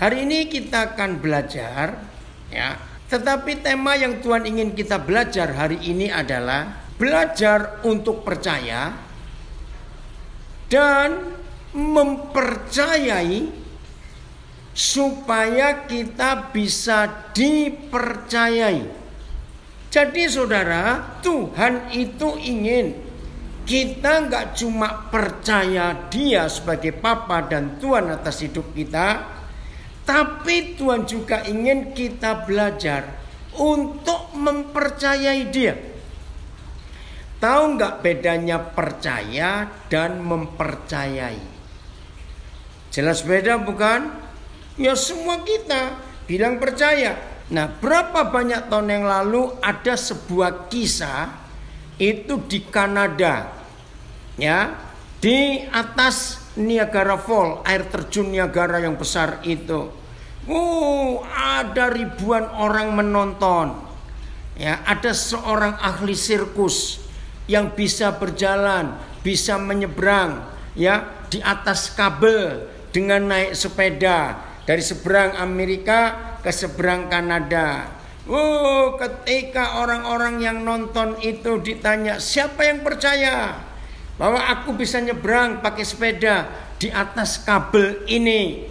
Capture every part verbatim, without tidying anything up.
Hari ini kita akan belajar, ya. Tetapi tema yang Tuhan ingin kita belajar hari ini adalah belajar untuk percaya dan mempercayai supaya kita bisa dipercayai. Jadi saudara, Tuhan itu ingin kita nggak cuma percaya Dia sebagai Bapa dan Tuhan atas hidup kita, tapi Tuhan juga ingin kita belajar untuk mempercayai Dia. Tahu nggak bedanya percaya dan mempercayai? Jelas beda bukan? Ya semua kita bilang percaya. Nah, berapa banyak tahun yang lalu ada sebuah kisah itu di Kanada, ya, di atas Niagara Falls, air terjun Niagara yang besar itu. Oh, ada ribuan orang menonton. Ya, ada seorang ahli sirkus yang bisa berjalan, bisa menyeberang, ya, di atas kabel dengan naik sepeda dari seberang Amerika ke seberang Kanada. Oh, ketika orang-orang yang nonton itu ditanya, siapa yang percaya bahwa aku bisa nyebrang pakai sepeda di atas kabel ini?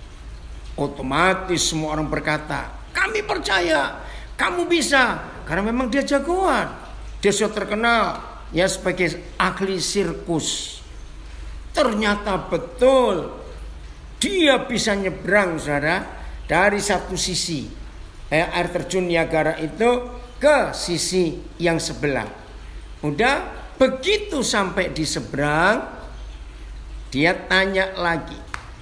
Otomatis semua orang berkata, kami percaya, kamu bisa. Karena memang dia jagoan. Dia sudah terkenal ya sebagai ahli sirkus. Ternyata betul dia bisa nyebrang, saudara, dari satu sisi eh, air terjun Niagara itu ke sisi yang sebelah. Udah begitu sampai di seberang, dia tanya lagi,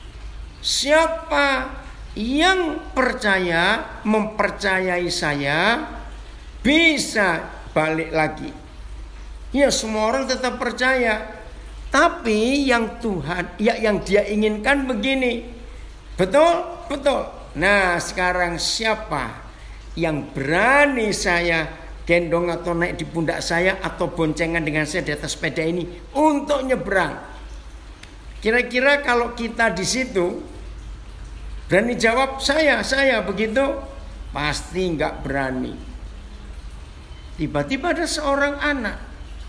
siapa yang percaya, mempercayai saya, bisa balik lagi. Ya semua orang tetap percaya. Tapi yang Tuhan, ya yang dia inginkan begini. Betul? Betul. Nah sekarang siapa yang berani saya gendong atau naik di pundak saya atau boncengan dengan saya di atas sepeda ini untuk nyebrang? Kira-kira kalau kita di situ berani jawab saya, saya begitu? Pasti nggak berani. Tiba-tiba ada seorang anak,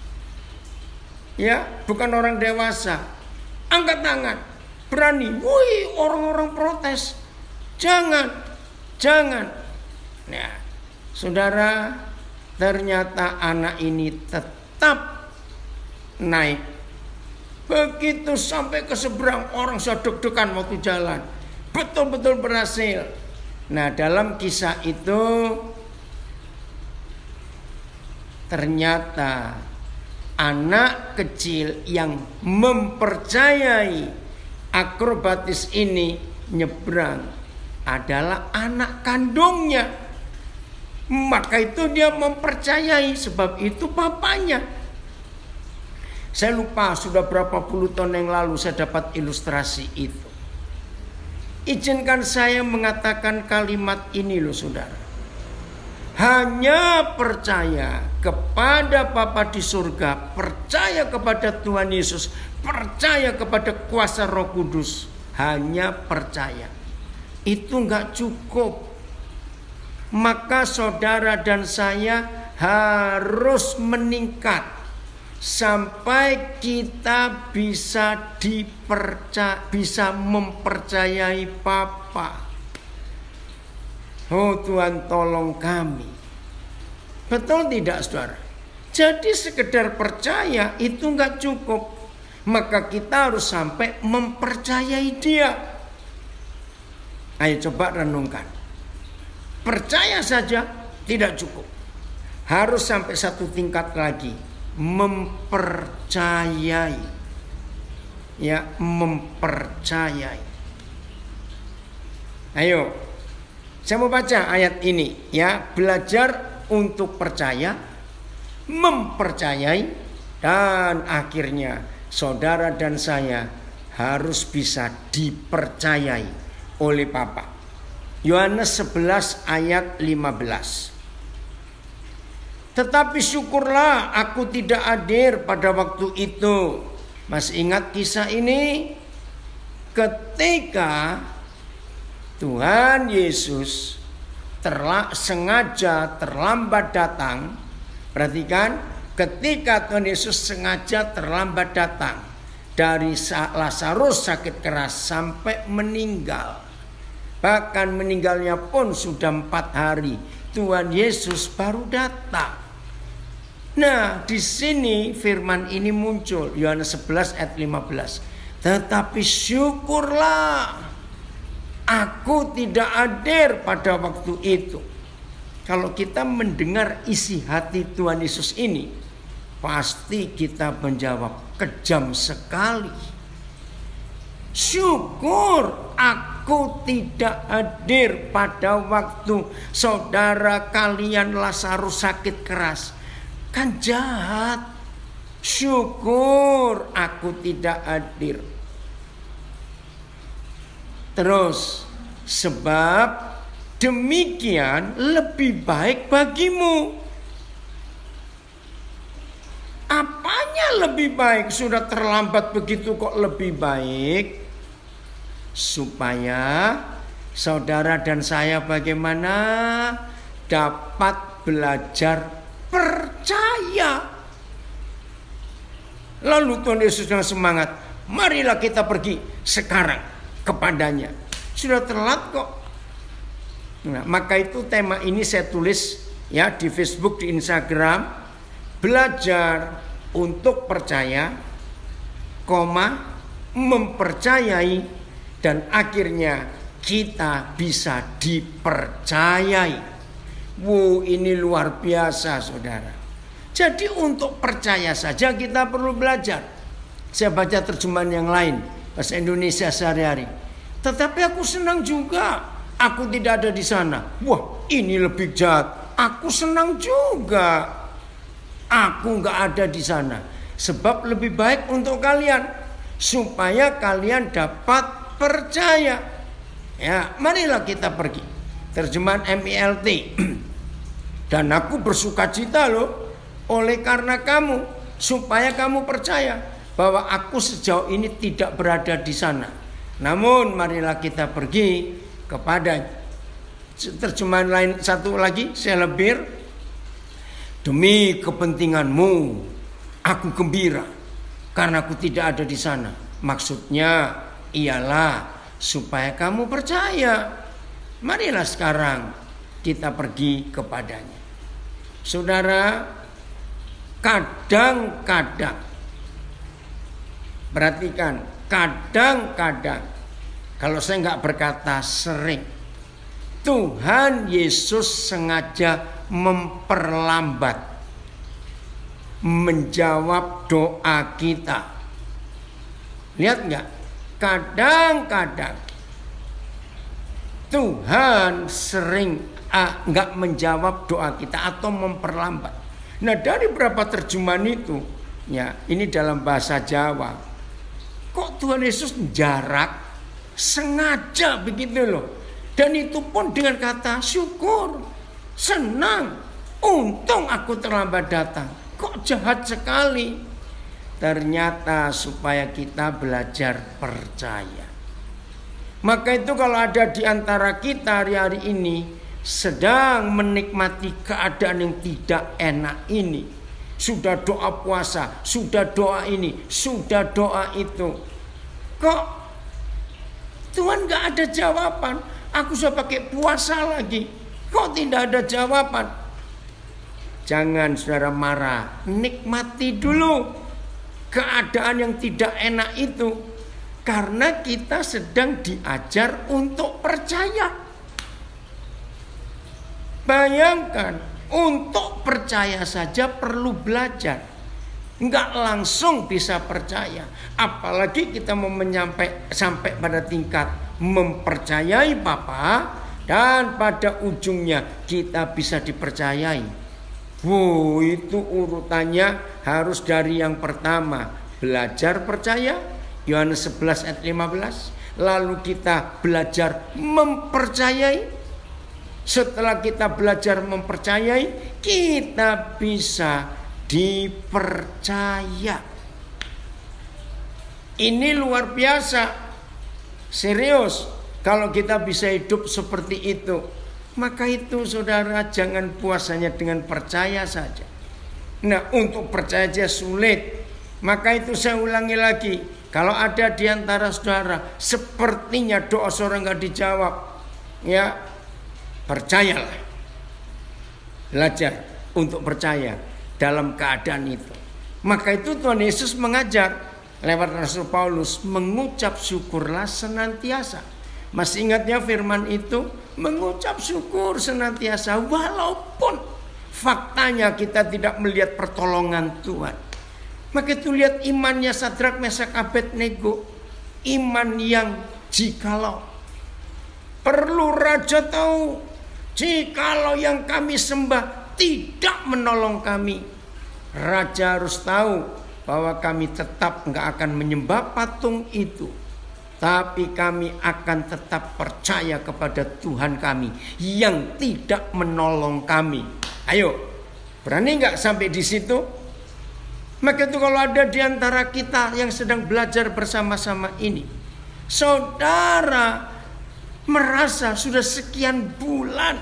ya bukan orang dewasa, angkat tangan, berani. Wih, orang-orang protes. Jangan, jangan. Nah, saudara, ternyata anak ini tetap naik. Begitu sampai ke seberang, orang sudah deg-degan waktu jalan. Betul-betul berhasil. Nah, dalam kisah itu ternyata anak kecil yang mempercayai akrobatis ini nyebrang adalah anak kandungnya. Maka itu dia mempercayai, sebab itu papanya. Saya lupa sudah berapa puluh tahun yang lalu saya dapat ilustrasi itu. Izinkan saya mengatakan kalimat ini loh saudara. Hanya percaya kepada Bapa di surga, percaya kepada Tuhan Yesus, percaya kepada kuasa Roh Kudus. Hanya percaya. Itu enggak cukup. Maka saudara dan saya harus meningkat sampai kita bisa dipercaya, bisa mempercayai Bapa. Oh Tuhan tolong kami. Betul tidak saudara? Jadi sekedar percaya itu enggak cukup. Maka kita harus sampai mempercayai Dia. Ayo coba renungkan. Percaya saja tidak cukup. Harus sampai satu tingkat lagi. Mempercayai. Ya, mempercayai. Ayo. Saya mau baca ayat ini ya, belajar untuk percaya, mempercayai, dan akhirnya saudara dan saya harus bisa dipercayai oleh Bapa. Yohanes sebelas ayat lima belas. Tetapi syukurlah aku tidak hadir pada waktu itu. Masih ingat kisah ini? Ketika Tuhan Yesus terla, sengaja terlambat datang. Perhatikan, ketika Tuhan Yesus sengaja terlambat datang, dari Lazarus sakit keras sampai meninggal, bahkan meninggalnya pun sudah empat hari, Tuhan Yesus baru datang. Nah, di sini firman ini muncul, Yohanes sebelas ayat lima belas. Tetapi syukurlah, aku tidak hadir pada waktu itu. Kalau kita mendengar isi hati Tuhan Yesus ini, pasti kita menjawab, kejam sekali. Syukur aku tidak hadir pada waktu saudara kalian Lazarus sakit keras. Kan jahat. Syukur aku tidak hadir. Terus, sebab demikian lebih baik bagimu. Apanya lebih baik? Sudah terlambat begitu kok lebih baik? Supaya saudara dan saya bagaimana? Dapat belajar percaya. Lalu Tuhan Yesus dengan semangat, marilah kita pergi sekarang kepadanya. Sudah telat kok. Nah, maka itu tema ini saya tulis ya di Facebook, di Instagram, belajar untuk percaya, koma, mempercayai, dan akhirnya kita bisa dipercayai. Wow, ini luar biasa saudara. Jadi untuk percaya saja kita perlu belajar. Saya baca terjemahan yang lain, bahasa Indonesia sehari-hari. Tetapi aku senang juga. Aku tidak ada di sana. Wah, ini lebih jahat. Aku senang juga. Aku nggak ada di sana. Sebab lebih baik untuk kalian, supaya kalian dapat percaya. Ya, marilah kita pergi. Terjemahan M I L T. Dan aku bersukacita loh, oleh karena kamu, supaya kamu percaya bahwa aku sejauh ini tidak berada di sana. Namun marilah kita pergi kepada. Terjemahan lain satu lagi saya lebih, demi kepentinganmu aku gembira karena aku tidak ada di sana. Maksudnya ialah supaya kamu percaya. Marilah sekarang kita pergi kepadanya. Saudara, kadang-kadang, perhatikan, kadang-kadang, kalau saya nggak berkata sering, Tuhan Yesus sengaja memperlambat menjawab doa kita. Lihat nggak? Kadang-kadang Tuhan sering ah, nggak menjawab doa kita atau memperlambat. Nah, dari beberapa terjemahan itu, ya ini dalam bahasa Jawa, kok Tuhan Yesus jarak, sengaja begitu loh. Dan itu pun dengan kata syukur, senang, untung aku terlambat datang. Kok jahat sekali. Ternyata supaya kita belajar percaya. Maka itu kalau ada di antara kita hari-hari ini sedang menikmati keadaan yang tidak enak ini, sudah doa puasa, sudah doa ini, sudah doa itu, kok Tuhan gak ada jawaban? Aku sudah pakai puasa lagi, kok tidak ada jawaban? Jangan saudara marah, nikmati dulu keadaan yang tidak enak itu, karena kita sedang diajar untuk percaya. Bayangkan, untuk percaya saja perlu belajar. Enggak langsung bisa percaya. Apalagi kita mau menyampai sampai pada tingkat mempercayai Bapa, dan pada ujungnya kita bisa dipercayai. Wow, itu urutannya harus dari yang pertama, belajar percaya, Yohanes sebelas ayat lima belas. Lalu kita belajar mempercayai. Setelah kita belajar mempercayai, kita bisa dipercaya. Ini luar biasa. Serius. Kalau kita bisa hidup seperti itu, maka itu saudara jangan puasanya dengan percaya saja. Nah, untuk percaya saja sulit. Maka itu saya ulangi lagi, kalau ada di antara saudara sepertinya doa saudara nggak dijawab, ya percayalah. Belajar untuk percaya dalam keadaan itu. Maka itu Tuhan Yesus mengajar lewat Rasul Paulus, mengucap syukurlah senantiasa. Masih ingatnya firman itu, mengucap syukur senantiasa walaupun faktanya kita tidak melihat pertolongan Tuhan. Maka itu lihat imannya Sadrak, Mesak, Abednego, iman yang jikalau perlu raja tahu, jikalau yang kami sembah tidak menolong kami, raja harus tahu bahwa kami tetap nggak akan menyembah patung itu, tapi kami akan tetap percaya kepada Tuhan kami yang tidak menolong kami. Ayo, berani nggak sampai di situ? Maka itu kalau ada di antara kita yang sedang belajar bersama-sama ini, saudara merasa sudah sekian bulan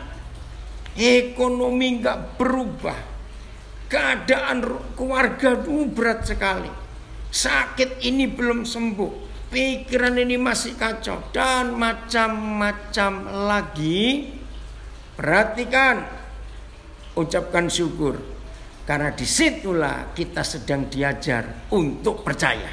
ekonomi nggak berubah, keadaan keluarga dulu berat sekali, sakit ini belum sembuh, pikiran ini masih kacau, dan macam-macam lagi. Perhatikan, ucapkan syukur. Karena disitulah kita sedang diajar untuk percaya.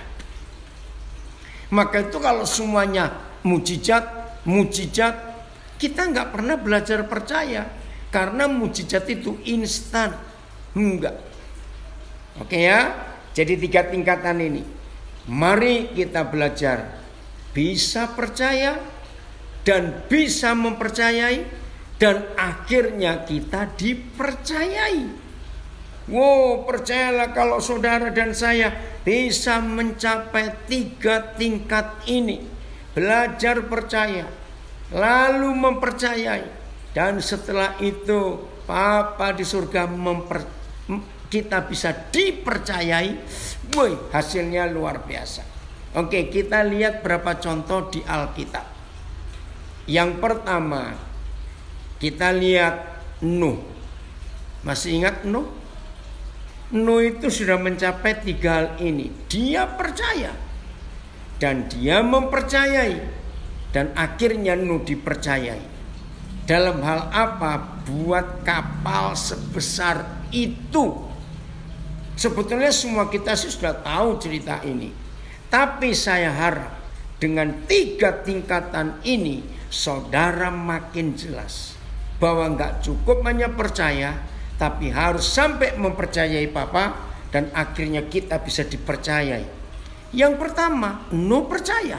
Maka itu kalau semuanya mujizat, mujizat, kita nggak pernah belajar percaya. Karena mujizat itu instan. Enggak. Oke ya. Jadi tiga tingkatan ini. Mari kita belajar bisa percaya dan bisa mempercayai, dan akhirnya kita dipercayai. Wow, percayalah kalau saudara dan saya bisa mencapai tiga tingkat ini. Belajar percaya, lalu mempercayai, dan setelah itu Bapa di surga memper, kita bisa dipercayai. Woi, hasilnya luar biasa. Oke, kita lihat berapa contoh di Alkitab. Yang pertama, kita lihat Nuh. Masih ingat Nuh? Nuh itu sudah mencapai tiga hal ini. Dia percaya dan dia mempercayai, dan akhirnya Nuh dipercayai. Dalam hal apa? Buat kapal sebesar itu. Sebetulnya semua kita sih sudah tahu cerita ini, tapi saya harap dengan tiga tingkatan ini saudara makin jelas bahwa nggak cukup hanya percaya, tapi harus sampai mempercayai Bapa, dan akhirnya kita bisa dipercayai. Yang pertama, Nuh percaya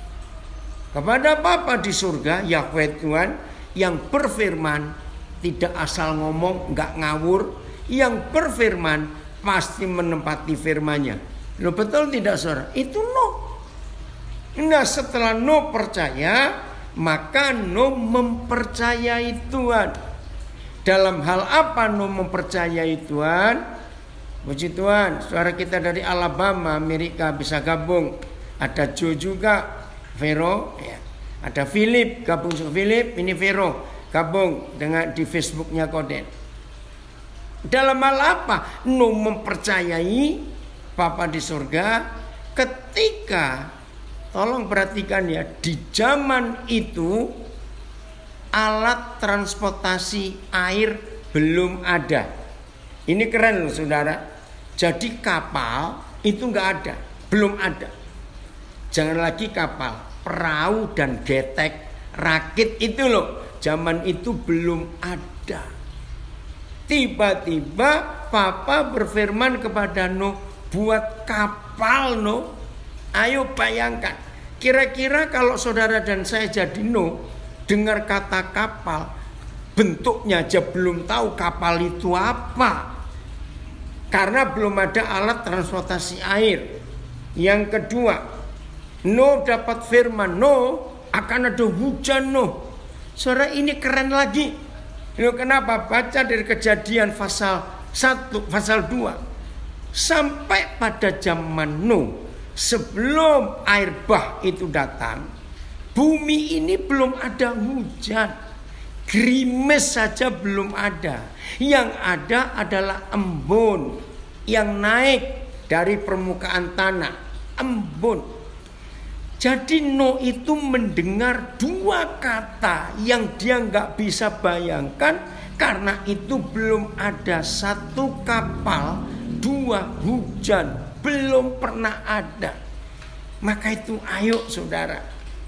kepada Bapa di surga, Yahweh Tuhan yang berfirman, tidak asal ngomong, nggak ngawur, yang berfirman pasti menempati firman-Nya. Loh, betul tidak saudara? Itu Nuh. Nah, setelah Nuh percaya, maka Nuh mempercayai Tuhan. Dalam hal apa Nuh mempercayai Tuhan? Puji Tuhan, saudara kita dari Alabama, Amerika bisa gabung. Ada Joe juga, Vero, ya. Ada Philip, gabung sama Philip, ini Vero, gabung dengan di Facebooknya Koden. Dalam hal apa Nuh mempercayai Bapa di surga? Ketika, tolong perhatikan ya, di zaman itu alat transportasi air belum ada. Ini keren loh saudara. Jadi kapal itu nggak ada, belum ada. Jangan lagi kapal, perahu dan getek, rakit itu loh, zaman itu belum ada. Tiba-tiba Papa berfirman kepada Nuh, buat kapal Nuh. Ayo bayangkan, kira-kira kalau saudara dan saya jadi Nuh, dengar kata kapal, bentuknya aja belum tahu kapal itu apa. Karena belum ada alat transportasi air. Yang kedua, Nuh dapat firman, Nuh akan ada hujan Nuh. Saudara, ini keren lagi. Loh, kenapa? Baca dari Kejadian pasal satu, pasal dua. Sampai pada zaman Nuh, sebelum air bah itu datang, Bumi ini belum ada hujan. Gerimis saja belum ada. Yang ada adalah embun yang naik dari permukaan tanah. Embun. Jadi Nuh itu mendengar dua kata yang dia nggak bisa bayangkan, karena itu belum ada satu kapal, dua hujan, belum pernah ada. Maka itu ayo saudara,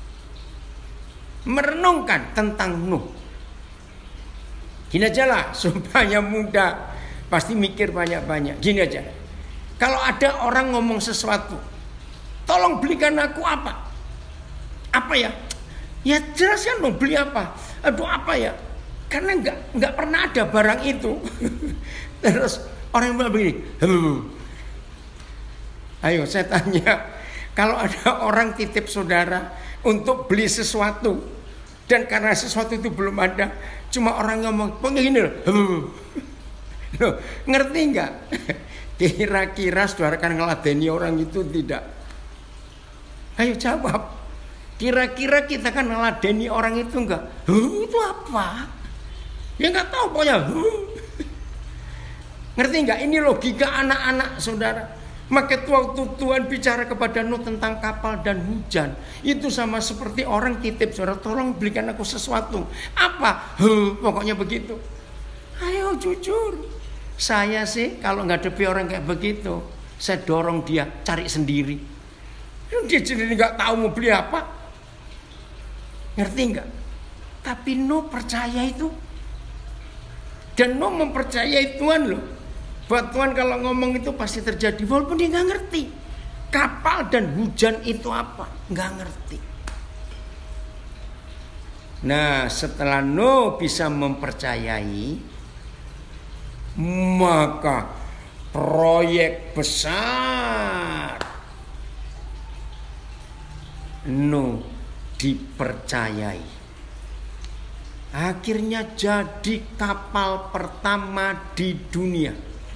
merenungkan tentang Nuh. Gini aja lah supaya mudah, pasti mikir banyak-banyak. Gini aja, kalau ada orang ngomong sesuatu, tolong belikan aku apa? Apa ya? Ya jelaskan dong, beli apa? Aduh apa ya? Karena nggak nggak pernah ada barang itu. Terus orang yang bilang begini, ayo saya tanya, kalau ada orang titip saudara untuk beli sesuatu, dan karena sesuatu itu belum ada, cuma orang ngomong begini loh, loh ngerti nggak? Kira-kira saudara akan ngeladeni orang itu tidak? Ayo jawab. Kira-kira kita kan ngeladeni orang itu enggak? Huh, itu apa? Ya nggak tahu pokoknya. Huh. Ngerti nggak? Ini logika anak-anak saudara. Maka waktu Tuhan bicara kepada Nuh tentang kapal dan hujan, itu sama seperti orang titip saudara, tolong belikan aku sesuatu. Apa? Huh, pokoknya begitu. Ayo jujur. Saya sih kalau nggak ada orang kayak begitu, saya dorong dia cari sendiri. Dia sendiri nggak tahu mau beli apa. Ngerti nggak? Tapi Nuh percaya itu. Dan Nuh mempercayai Tuhan loh. Buat Tuhan kalau ngomong itu pasti terjadi. Walaupun dia nggak ngerti. Kapal dan hujan itu apa? Nggak ngerti. Nah setelah Nuh bisa mempercayai, maka proyek besar Nuh dipercayai. Akhirnya jadi kapal pertama di dunia.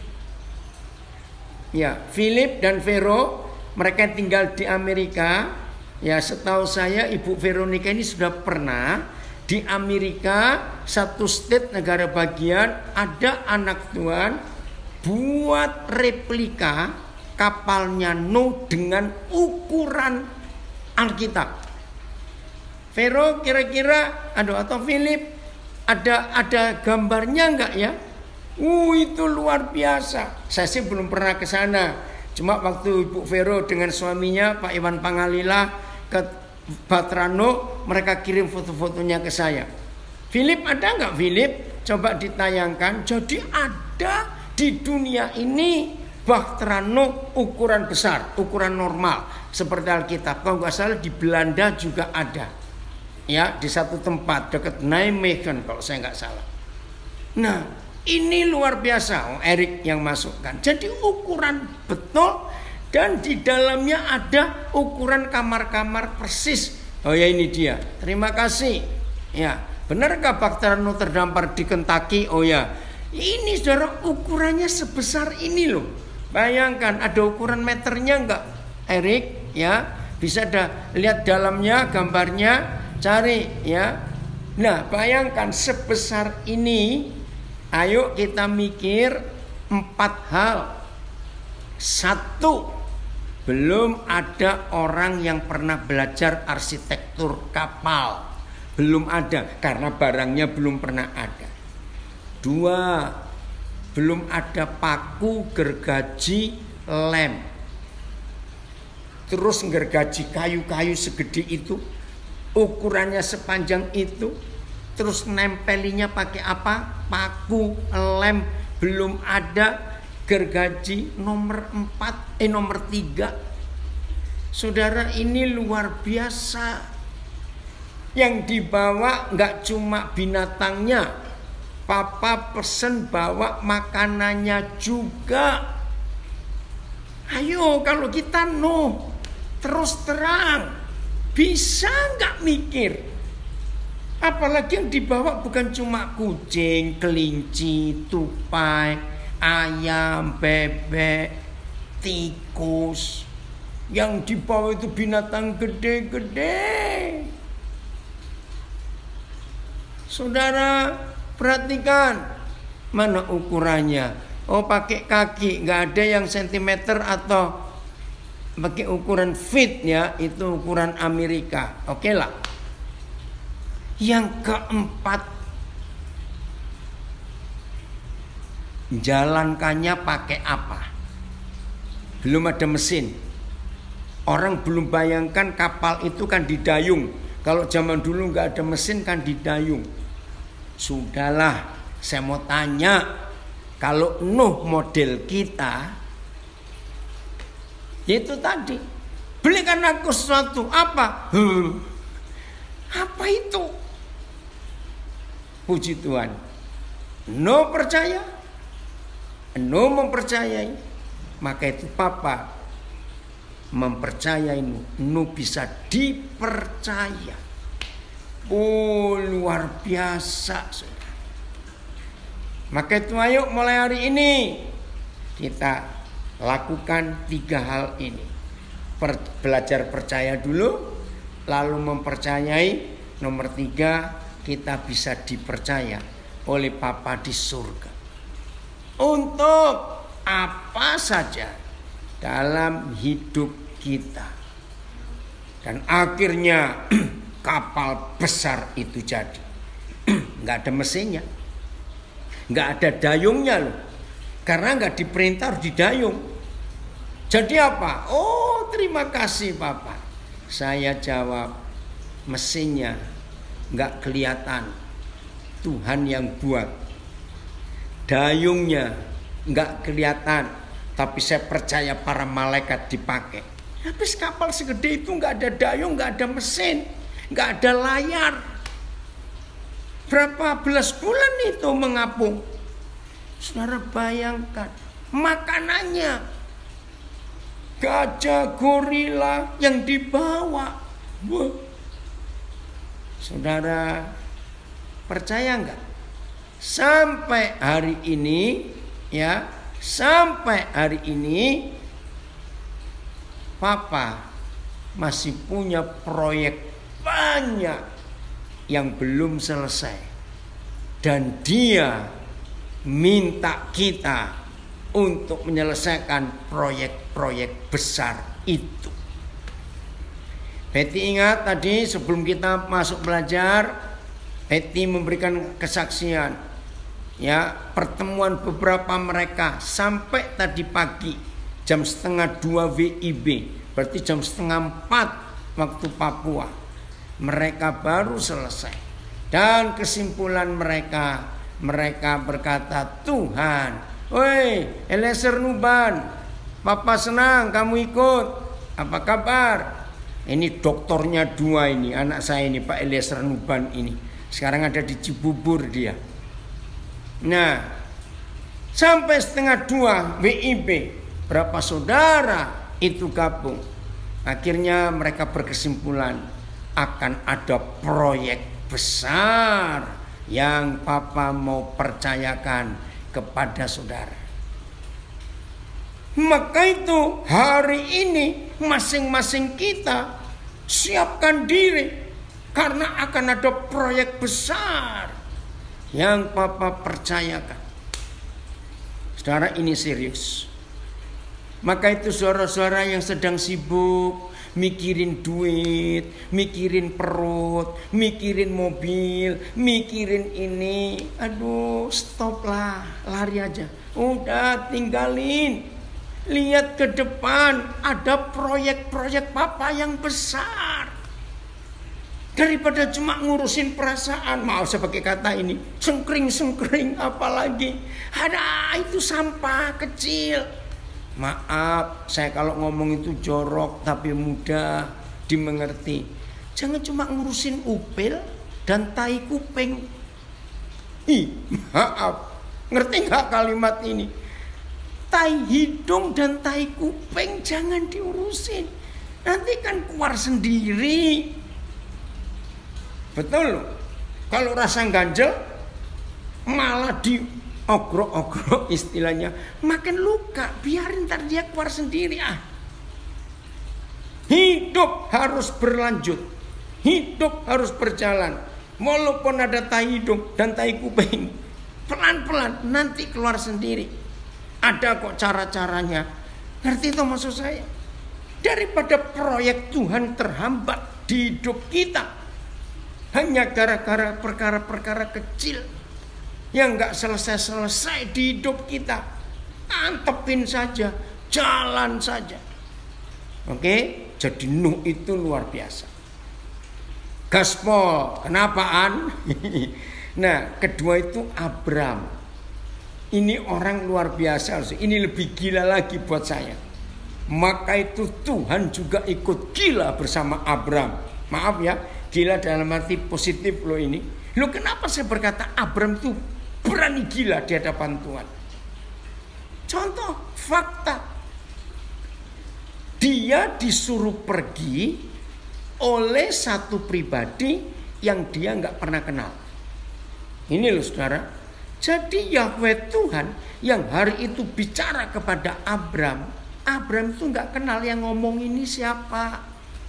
Ya, Philip dan Vero, mereka tinggal di Amerika. Ya, setahu saya Ibu Veronica ini sudah pernah di Amerika, satu state negara bagian, ada anak Tuhan buat replika kapalnya Nuh dengan ukuran Alkitab. Vero kira-kira, aduh atau Philip, ada ada gambarnya enggak ya? Uh itu luar biasa. Saya sih belum pernah ke sana. Cuma waktu Ibu Vero dengan suaminya Pak Iwan Pangalila ke Batrano, mereka kirim foto-fotonya ke saya. Philip ada enggak Philip? Coba ditayangkan. Jadi ada di dunia ini Batrano ukuran besar, ukuran normal seperti Alkitab. Kalau nggak salah di Belanda juga ada. Ya, di satu tempat dekat Nijmegen kalau saya nggak salah. Nah, ini luar biasa. Oh, Erik yang masukkan. Jadi ukuran betul dan di dalamnya ada ukuran kamar-kamar persis. Oh ya ini dia. Terima kasih. Ya, benarkah Bahtera Nuh terdampar di Kentucky? Oh ya. Ini saudara ukurannya sebesar ini loh. Bayangkan ada ukuran meternya enggak? Erik ya, bisa dah lihat dalamnya gambarnya. Cari ya. Nah bayangkan sebesar ini. Ayo kita mikir empat hal. Satu, belum ada orang yang pernah belajar arsitektur kapal. Belum ada karena barangnya belum pernah ada. Dua, belum ada paku, gergaji, lem. Terus gergaji kayu-kayu segede itu, ukurannya sepanjang itu, terus nempelinya pakai apa? Paku, lem, belum ada. Gergaji nomor empat, eh nomor tiga. Saudara ini luar biasa. Yang dibawa nggak cuma binatangnya, Papa pesen bawa makanannya juga. Ayo kalau kita no, terus terang, bisa nggak mikir? Apalagi yang dibawa bukan cuma kucing, kelinci, tupai, ayam, bebek, tikus. Yang dibawa itu binatang gede-gede. Saudara perhatikan mana ukurannya. Oh pakai kaki, nggak ada yang sentimeter atau pakai ukuran feet ya, itu ukuran Amerika. Oke lah. Yang keempat, jalankannya pakai apa? Belum ada mesin. Orang belum bayangkan kapal itu kan didayung. Kalau zaman dulu nggak ada mesin kan didayung. Sudahlah, saya mau tanya, kalau Nuh model kita, itu tadi, belikan aku sesuatu apa? Hmm. Apa itu? Puji Tuhan, Nuh percaya, Nuh mempercayai, maka itu Papa mempercayaimu. Nuh bisa dipercaya. Oh luar biasa. Maka itu ayo mulai hari ini kita lakukan tiga hal ini. Per, belajar percaya dulu, lalu mempercayai. Nomor tiga, kita bisa dipercaya oleh Papa di surga untuk apa saja dalam hidup kita. Dan akhirnya kapal besar itu jadi. Nggak ada mesinnya, nggak ada dayungnya loh, karena nggak diperintah harus didayung. Jadi apa? Oh terima kasih Papa. Saya jawab, mesinnya nggak kelihatan, Tuhan yang buat. Dayungnya nggak kelihatan, tapi saya percaya para malaikat dipakai. Habis kapal segede itu nggak ada dayung, nggak ada mesin, nggak ada layar. Berapa belas bulan itu mengapung. Saudara bayangkan makanannya gajah, gorila yang dibawa. Wah. Saudara percaya nggak? Sampai hari ini ya, sampai hari ini Papa masih punya proyek banyak yang belum selesai. Dan dia minta kita untuk menyelesaikan proyek-proyek besar itu. Betty ingat tadi sebelum kita masuk belajar, Betty memberikan kesaksian. Ya, pertemuan beberapa mereka sampai tadi pagi jam setengah dua W I B, berarti jam setengah empat waktu Papua. Mereka baru selesai. Dan kesimpulan mereka, mereka berkata, Tuhan, woi Eliezer Nuban, Papa senang kamu ikut. Apa kabar? Ini doktornya dua ini, anak saya ini Pak Eliezer Nuban ini. Sekarang ada di Cibubur dia. Nah, sampai setengah dua W I B, berapa saudara itu gabung. Akhirnya mereka berkesimpulan akan ada proyek besar yang Papa mau percayakan kepada saudara. Maka itu hari ini masing-masing kita siapkan diri, karena akan ada proyek besar yang Papa percayakan. Saudara, ini serius. Maka itu saudara-saudara yang sedang sibuk mikirin duit, mikirin perut, mikirin mobil, mikirin ini, aduh stoplah, lari aja. Udah tinggalin. Lihat ke depan, ada proyek-proyek Papa yang besar. Daripada cuma ngurusin perasaan, maaf saya pakai kata ini, sengkring-sengkring apalagi. Ada itu sampah kecil. Maaf, saya kalau ngomong itu jorok tapi mudah dimengerti. Jangan cuma ngurusin upil dan tai kuping. Ih, maaf. Ngerti gak kalimat ini? Tai hidung dan tai kuping jangan diurusin. Nanti kan keluar sendiri. Betul. Kalau rasa ganjel malah di ogrok-ogrok istilahnya, makin luka, biarin ntar dia keluar sendiri ah. Hidup harus berlanjut, hidup harus berjalan. Walaupun ada tai hidung dan tai kuping, pelan-pelan nanti keluar sendiri. Ada kok cara-caranya. Ngerti itu maksud saya? Daripada proyek Tuhan terhambat di hidup kita hanya gara-gara perkara-perkara kecil yang gak selesai-selesai di hidup kita, antepin saja, jalan saja. Oke, jadi Nuh itu luar biasa. Gaspol, kenapaan? Nah, kedua itu Abram. Ini orang luar biasa. Ini lebih gila lagi buat saya. Maka itu Tuhan juga ikut gila bersama Abram. Maaf ya, gila dalam arti positif loh ini. Loh, kenapa saya berkata Abram itu berani gila di hadapan Tuhan? Contoh, fakta. Dia disuruh pergi oleh satu pribadi yang dia nggak pernah kenal. Ini loh saudara. Jadi Yahweh Tuhan yang hari itu bicara kepada Abram, Abram itu nggak kenal yang ngomong ini siapa.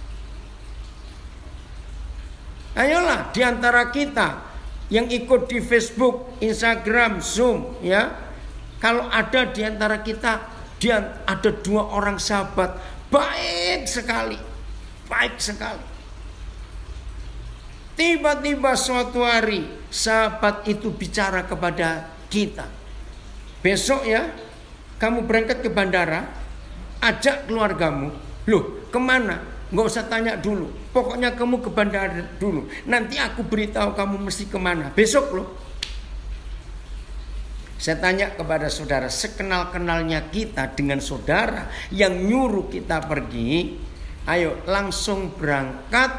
Ayolah di antara kita yang ikut di Facebook, Instagram, Zoom, ya. Kalau ada di antara kita, dia ada dua orang sahabat baik sekali. Baik sekali. Tiba-tiba suatu hari sahabat itu bicara kepada kita. Besok ya, kamu berangkat ke bandara, ajak keluargamu. Loh, kemana? Nggak usah tanya dulu. Pokoknya kamu ke bandara dulu. Nanti aku beritahu kamu mesti kemana. Besok loh. Saya tanya kepada saudara, sekenal-kenalnya kita dengan saudara yang nyuruh kita pergi, ayo langsung berangkat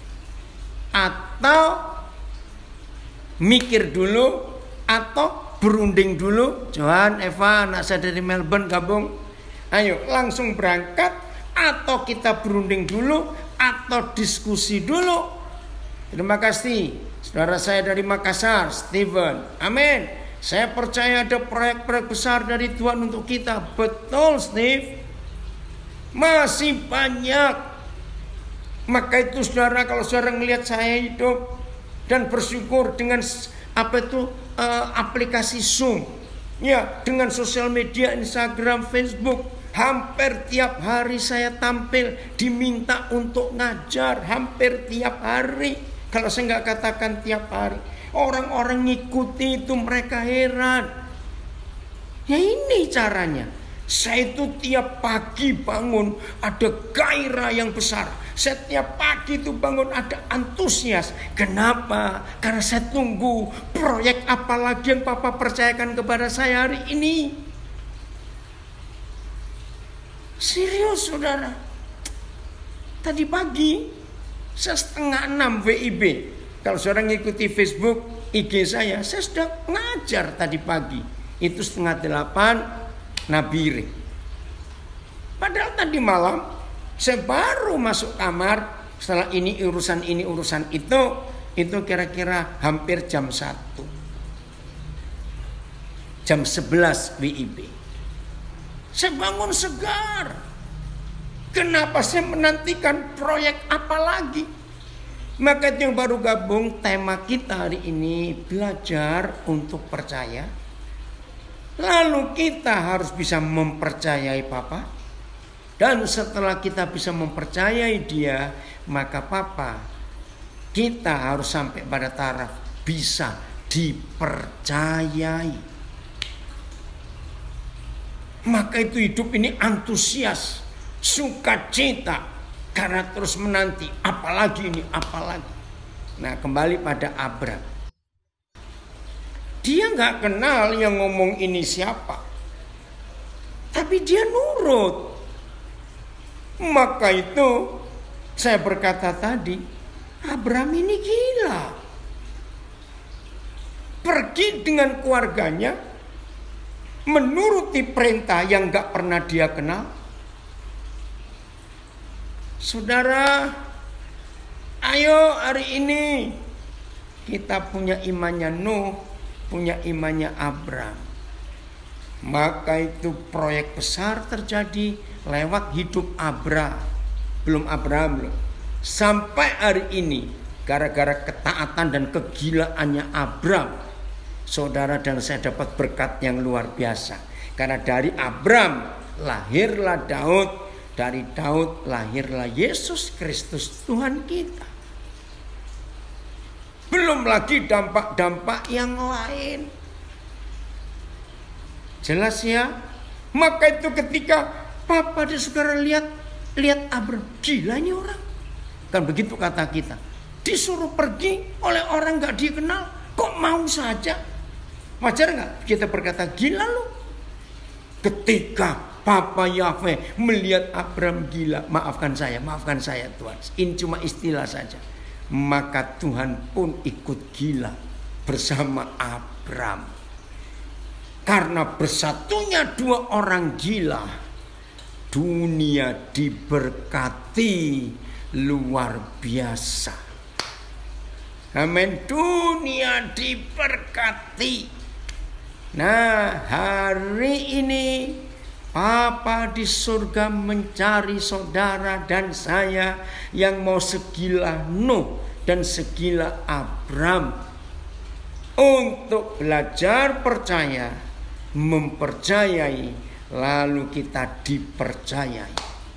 atau mikir dulu atau berunding dulu. Johan, Eva, anak saya dari Melbourne gabung. Ayo langsung berangkat atau kita berunding dulu atau diskusi dulu. Terima kasih saudara saya dari Makassar, Steven. Amin. Saya percaya ada proyek-proyek besar dari Tuhan untuk kita. Betul, Steve. Masih banyak. Maka itu saudara, kalau saudara melihat saya hidup dan bersyukur dengan apa itu uh, aplikasi Zoom, ya, dengan sosial media Instagram, Facebook, hampir tiap hari saya tampil, diminta untuk ngajar hampir tiap hari. Kalau saya nggak katakan tiap hari, orang-orang ngikuti itu mereka heran. Ya ini caranya. Saya itu tiap pagi bangun ada gairah yang besar. Saya tiap pagi itu bangun ada antusias. Kenapa? Karena saya tunggu proyek apa lagi yang Papa percayakan kepada saya hari ini. Serius saudara. Tadi pagi saya setengah enam W I B. Kalau saudara ngikuti Facebook, I G saya, saya sudah ngajar tadi pagi. Itu setengah delapan Nabire. Padahal tadi malam saya baru masuk kamar. Setelah ini urusan ini urusan itu, itu kira-kira hampir jam satu, jam sebelas W I B. Saya bangun segar. Kenapa saya menantikan proyek apa lagi? Maka itu yang baru gabung, tema kita hari ini belajar untuk percaya. Lalu kita harus bisa mempercayai Papa. Dan setelah kita bisa mempercayai dia, maka Papa, kita harus sampai pada taraf bisa dipercayai. Maka itu hidup ini antusias, sukacita, karena terus menanti apalagi ini, apalagi. Nah, kembali pada Abram. Dia nggak kenal yang ngomong ini siapa, tapi dia nurut. Maka itu saya berkata tadi, Abram ini gila. Pergi dengan keluarganya, menuruti perintah yang nggak pernah dia kenal. Saudara, ayo hari ini kita punya imannya Nuh, punya imannya Abram. Maka itu proyek besar terjadi lewat hidup Abram. Belum Abraham loh. Sampai hari ini Gara-gara ketaatan dan kegilaannya Abram, saudara dan saya dapat berkat yang luar biasa. Karena dari Abram lahirlah Daud, dari Daud lahirlah Yesus Kristus Tuhan kita. Belum lagi dampak-dampak yang lain. Jelas ya? Maka itu ketika Papa dan saudara lihat, lihat Abram, gila ini orang. Kan begitu kata kita. Disuruh pergi oleh orang gak dikenal, kok mau saja? Wajar gak kita berkata gila lu? Ketika Papa Yahweh melihat Abram gila, maafkan saya, maafkan saya Tuhan, ini cuma istilah saja. Maka Tuhan pun ikut gila bersama Abram. Karena bersatunya dua orang gila, dunia diberkati luar biasa. Amin. Dunia diberkati. Nah, hari ini Papa di surga mencari saudara dan saya yang mau segila Nuh dan segila Abram untuk belajar percaya, mempercayai, lalu kita dipercayai.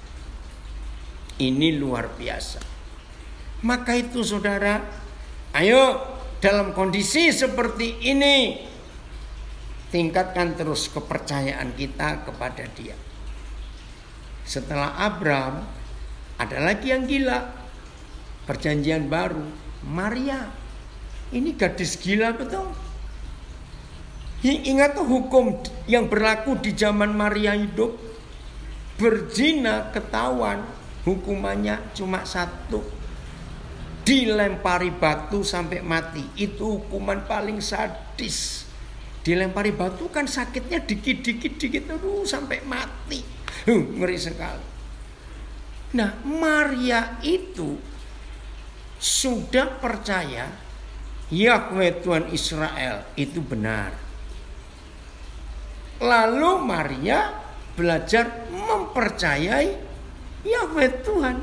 Ini luar biasa. Maka itu saudara, ayo dalam kondisi seperti ini tingkatkan terus kepercayaan kita kepada Dia. Setelah Abram, ada lagi yang gila. Perjanjian baru, Maria. Ini gadis gila betul. Ingat tuh hukum yang berlaku di zaman Maria hidup. Berzina ketahuan, hukumannya cuma satu. Dilempari batu sampai mati. Itu hukuman paling sadis. Dilempari batu kan sakitnya dikit-dikit-dikit aduh sampai mati. Huh, ngeri sekali. Nah, Maria itu sudah percaya Yahweh Tuhan Israel itu benar. Lalu Maria belajar mempercayai Yahweh Tuhan.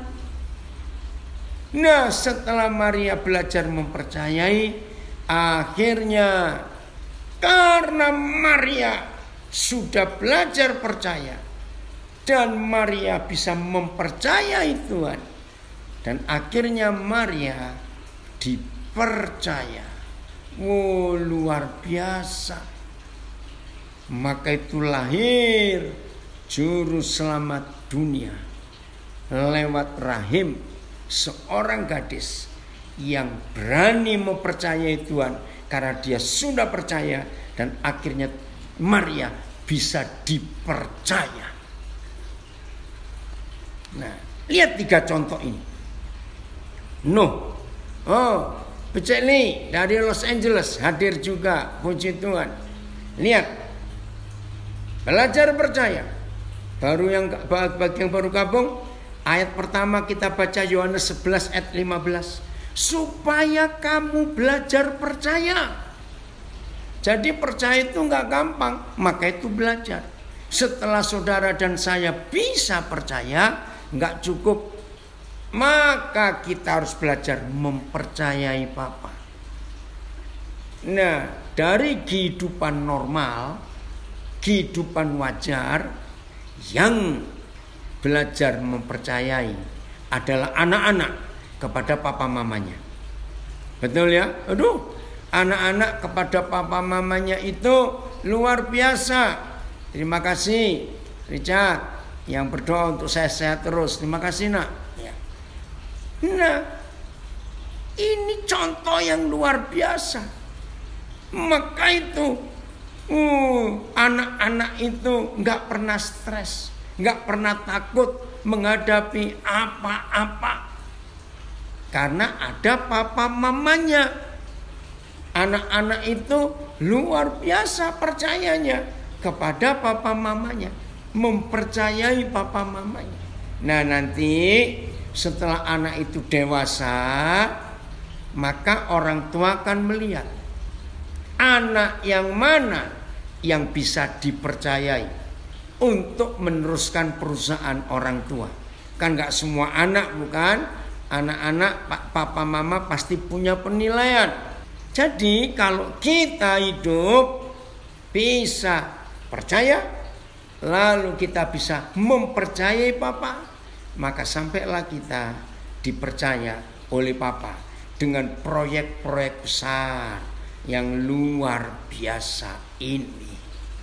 Nah, setelah Maria belajar mempercayai, akhirnya karena Maria sudah belajar percaya dan Maria bisa mempercayai Tuhan, dan akhirnya Maria dipercaya. Wow, luar biasa. Maka itu lahir juru selamat dunia lewat rahim seorang gadis yang berani mempercayai Tuhan karena dia sudah percaya, dan akhirnya Maria bisa dipercaya. Nah, lihat tiga contoh ini. Nuh, oh, Beceli dari Los Angeles hadir juga, puji Tuhan. Lihat, belajar percaya. Baru yang bagi yang baru gabung, ayat pertama kita baca Yohanes sebelas ayat lima belas. Supaya kamu belajar percaya. Jadi percaya itu nggak gampang, maka itu belajar. Setelah saudara dan saya bisa percaya, nggak cukup, maka kita harus belajar mempercayai Bapa. Nah, dari kehidupan normal, kehidupan wajar, yang belajar mempercayai adalah anak-anak kepada papa mamanya. Betul ya? Aduh, anak-anak kepada papa mamanya itu luar biasa. Terima kasih Richard yang berdoa untuk saya sehat terus. Terima kasih nak. Nah, ini contoh yang luar biasa. Maka itu uh, anak-anak itu gak pernah stres, gak pernah takut menghadapi apa-apa. Karena ada papa mamanya. Anak-anak itu luar biasa percayanya kepada papa mamanya, mempercayai papa mamanya. Nah, nanti setelah anak itu dewasa, maka orang tua akan melihat anak yang mana yang bisa dipercayai untuk meneruskan perusahaan orang tua. Kan gak semua anak, bukan? Anak-anak, papa mama pasti punya penilaian. Jadi kalau kita hidup bisa percaya, lalu kita bisa mempercayai papa, maka sampailah kita dipercaya oleh papa dengan proyek-proyek besar yang luar biasa ini.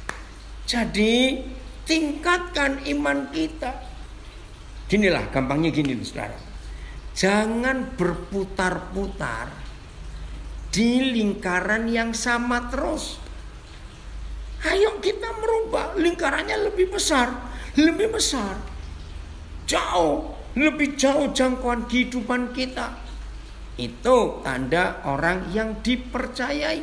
Jadi tingkatkan iman kita. Ginilah gampangnya gini saudara. Jangan berputar-putar di lingkaran yang sama terus. Ayo kita merubah lingkarannya lebih besar, lebih besar. Jauh, lebih jauh jangkauan kehidupan kita. Itu tanda orang yang dipercayai.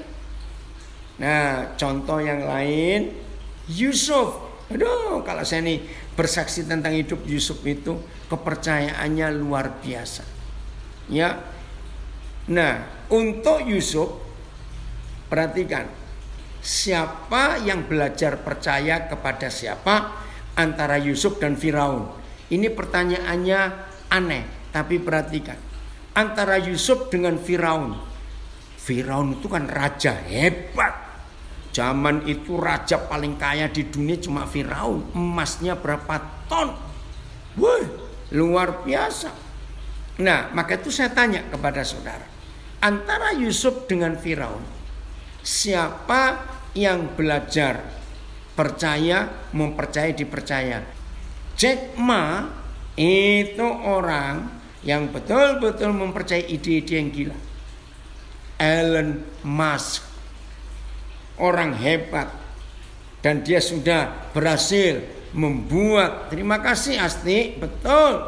Nah, contoh yang lain, Yusuf. Aduh, kalau saya nih bersaksi tentang hidup Yusuf itu, kepercayaannya luar biasa. Ya. Nah, untuk Yusuf, perhatikan, siapa yang belajar percaya kepada siapa antara Yusuf dan Firaun? Ini pertanyaannya aneh, tapi perhatikan. Antara Yusuf dengan Firaun. Firaun itu kan raja hebat. Zaman itu raja paling kaya di dunia cuma Firaun. Emasnya berapa ton? Wah, luar biasa. Nah, maka itu saya tanya kepada saudara. Antara Yusuf dengan Firaun, siapa yang belajar percaya, mempercayai, dipercaya? Jack Ma itu orang yang betul-betul mempercayai ide-ide yang gila. Elon Musk, orang hebat, dan dia sudah berhasil membuat. Terima kasih Asti, betul.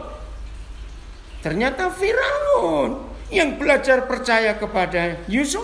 Ternyata Firaun yang belajar percaya kepada Yusuf.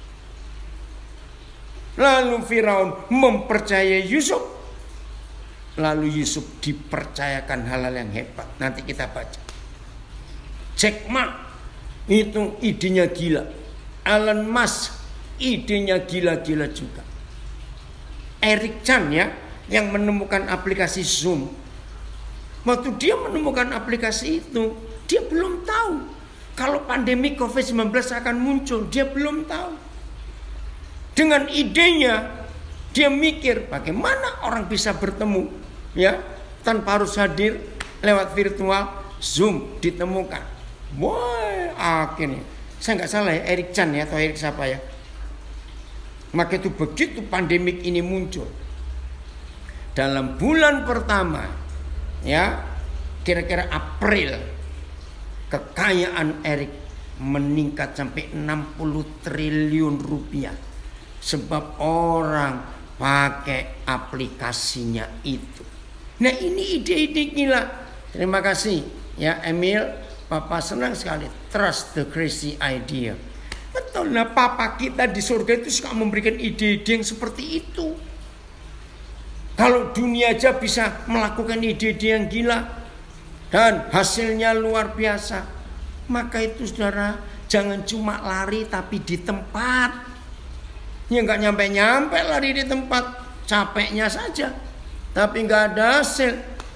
Lalu Firaun mempercayai Yusuf. Lalu Yusuf dipercayakan hal-hal yang hebat. Nanti kita baca. Jack Ma itu idenya gila. Elon Musk idenya gila-gila juga. Eric Chan ya, yang menemukan aplikasi Zoom. Waktu dia menemukan aplikasi itu, dia belum tahu kalau pandemi covid sembilan belas akan muncul. Dia belum tahu. Dengan idenya, dia mikir bagaimana orang bisa bertemu ya tanpa harus hadir lewat virtual. Zoom ditemukan. Wah, akhirnya saya nggak salah ya, Eric Chan ya, atau Eric siapa ya. Maka itu begitu pandemik ini muncul, dalam bulan pertama ya, kira-kira April, kekayaan Eric meningkat sampai enam puluh triliun rupiah. Sebab orang pakai aplikasinya itu. Nah, ini ide-ide gila. Terima kasih ya Emil. Papa senang sekali. Trust the crazy idea. Betul, nah papa kita di surga itu suka memberikan ide-ide yang seperti itu. Kalau dunia aja bisa melakukan ide-ide yang gila dan hasilnya luar biasa, maka itu saudara, jangan cuma lari tapi di tempat. Ya nggak nyampe-nyampe lari di tempat, capeknya saja, tapi nggak ada hasil.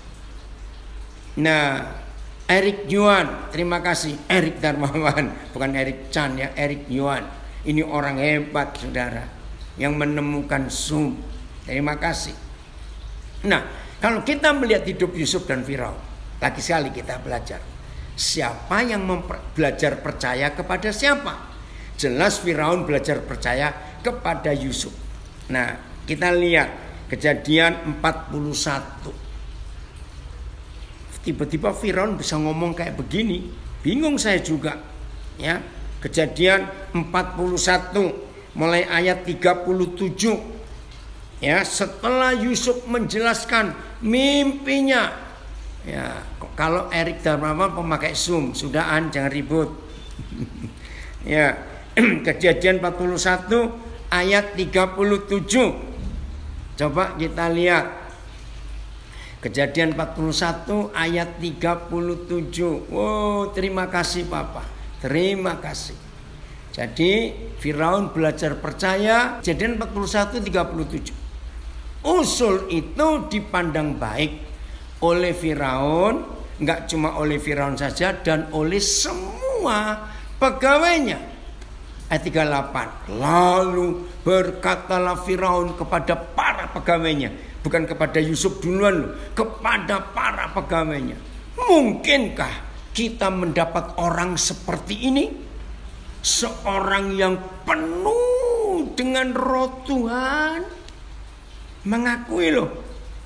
Nah, Eric Yuan, terima kasih. Eric Darmawan, bukan Eric Chan ya, Eric Yuan. Ini orang hebat saudara, yang menemukan Zoom. Terima kasih. Nah, kalau kita melihat hidup Yusuf dan Firaun, lagi sekali kita belajar. Siapa yang belajar percaya kepada siapa? Jelas Firaun belajar percaya kepada Yusuf. Nah, kita lihat Kejadian empat puluh satu. Tiba-tiba Firaun bisa ngomong kayak begini, bingung saya juga. Ya, Kejadian empat puluh satu mulai ayat tiga puluh tujuh. Ya, setelah Yusuf menjelaskan mimpinya. Ya, kalau Eric Darmawan pemakai Zoom, sudahan jangan ribut. Ya, Kejadian empat puluh satu ayat tiga puluh tujuh. Coba kita lihat. Kejadian empat puluh satu ayat tiga puluh tujuh. Wow, terima kasih Papa. Terima kasih. Jadi Firaun belajar percaya. Kejadian empat puluh satu tiga puluh tujuh. Usul itu dipandang baik oleh Firaun Enggak cuma oleh Firaun saja, dan oleh semua pegawainya. Ayat tiga puluh delapan. Lalu berkatalah Firaun kepada para pegawainya. Bukan kepada Yusuf duluan loh, kepada para pegawainya. Mungkinkah kita mendapat orang seperti ini? Seorang yang penuh dengan roh Tuhan. Mengakui loh.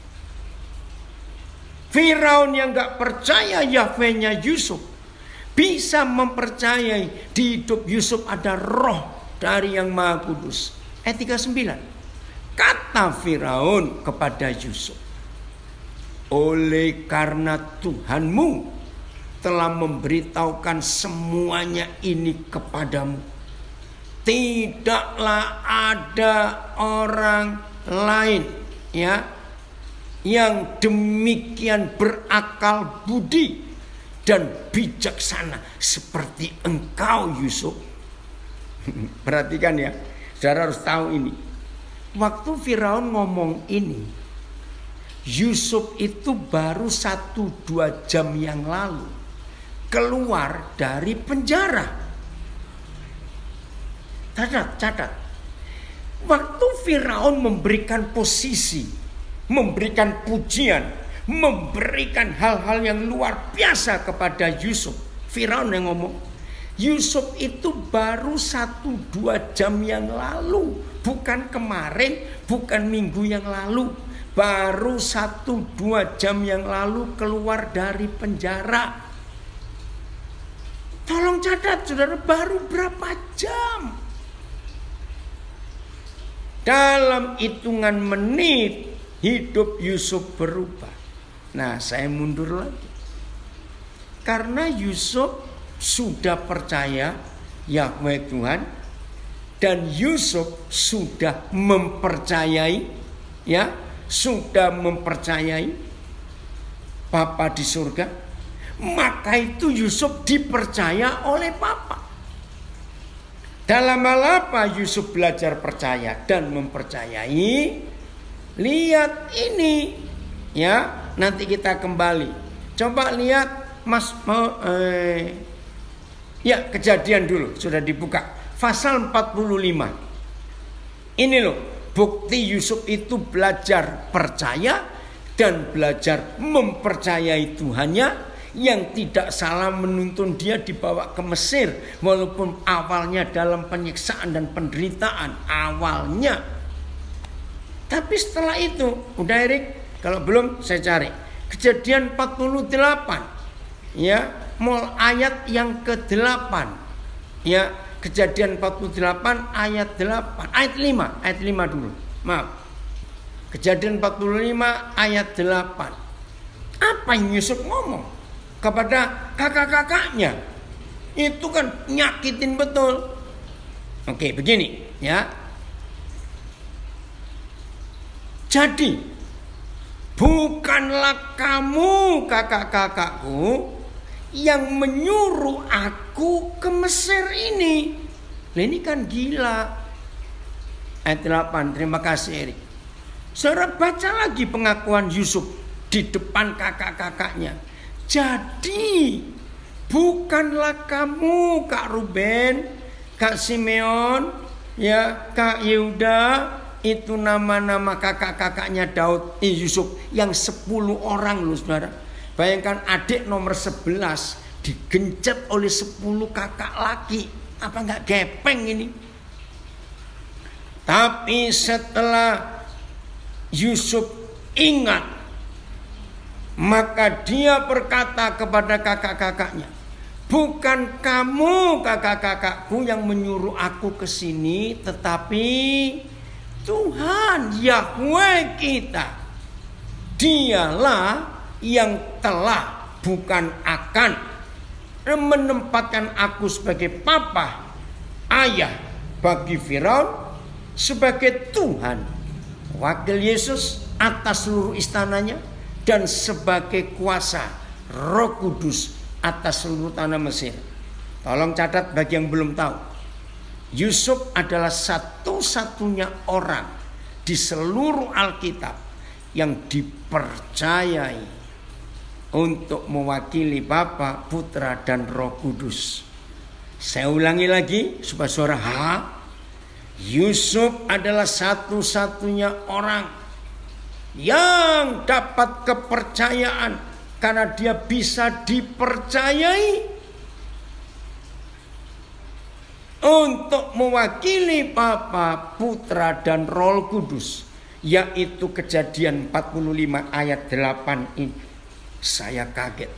Firaun yang gak percaya Yahweh-nya Yusuf bisa mempercayai di hidup Yusuf ada roh dari yang Maha Kudus. Ayat tiga puluh sembilan. Kata Firaun kepada Yusuf, oleh karena Tuhanmu telah memberitahukan semuanya ini kepadamu, tidaklah ada orang lain ya yang demikian berakal budi dan bijaksana seperti engkau Yusuf. Perhatikan ya, saudara harus tahu ini. Waktu Firaun ngomong ini, Yusuf itu baru satu dua jam yang lalu keluar dari penjara. Catat, catat. Waktu Firaun memberikan posisi, memberikan pujian, memberikan hal-hal yang luar biasa kepada Yusuf, Firaun yang ngomong, Yusuf itu baru satu dua jam yang lalu, bukan kemarin, bukan minggu yang lalu, baru satu dua jam yang lalu keluar dari penjara. Tolong catat saudara, baru berapa jam? Dalam hitungan menit hidup Yusuf berubah. Nah, saya mundur lagi. Karena Yusuf sudah percaya Yahweh Tuhan, dan Yusuf sudah mempercayai, ya, sudah mempercayai Bapa di surga, maka itu Yusuf dipercaya oleh Bapa. Dalam hal apa Yusuf belajar percaya dan mempercayai? Lihat ini, ya, nanti kita kembali. Coba lihat Mas, mau, eh, ya, Kejadian dulu sudah dibuka, pasal empat puluh lima. Ini loh, bukti Yusuf itu belajar percaya dan belajar mempercayai Tuhannya, yang tidak salah menuntun dia dibawa ke Mesir, walaupun awalnya dalam penyiksaan dan penderitaan awalnya. Tapi setelah itu, udah Erik, kalau belum saya cari Kejadian empat puluh delapan, ya, mul ayat yang kedelapan, ya, Kejadian empat puluh delapan ayat delapan, ayat lima, ayat lima dulu, maaf, Kejadian empat puluh lima ayat delapan. Apa yang Yusuf ngomong kepada kakak-kakaknya? Itu kan nyakitin betul. Oke, begini ya. Jadi bukanlah kamu kakak-kakakku yang menyuruh aku ke Mesir ini. Nah, ini kan gila. Ayat delapan, terima kasih Erik. Saudara baca lagi pengakuan Yusuf di depan kakak-kakaknya. Jadi bukanlah kamu Kak Ruben, Kak Simeon, ya, Kak Yehuda, itu nama-nama kakak-kakaknya Daud, eh, Yusuf yang sepuluh orang loh saudara. Bayangkan adik nomor sebelas digencet oleh sepuluh kakak laki. Apa enggak gepeng ini? Tapi setelah Yusuf ingat, maka dia berkata kepada kakak-kakaknya, bukan kamu kakak-kakakku yang menyuruh aku ke sini, tetapi Tuhan Yahweh kita. Dialah yang telah, bukan akan, menempatkan aku sebagai papa, ayah bagi Firaun, sebagai Tuhan, wakil Yesus atas seluruh istananya, dan sebagai kuasa Roh Kudus atas seluruh tanah Mesir. Tolong catat bagi yang belum tahu, Yusuf adalah satu-satunya orang di seluruh Alkitab yang dipercayai untuk mewakili Bapa, Putra dan Roh Kudus. Saya ulangi lagi supaya suara ha. Yusuf adalah satu-satunya orang yang dapat kepercayaan karena dia bisa dipercayai untuk mewakili Bapa, Putra dan Roh Kudus, yaitu Kejadian empat puluh lima ayat delapan ini. Saya kaget.